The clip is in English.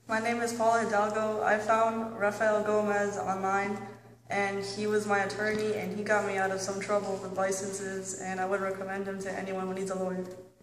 My name is Paula Hidalgo. I found Rafael Gomez online, and he was my attorney, and he got me out of some trouble with licenses, and I would recommend him to anyone who needs a lawyer.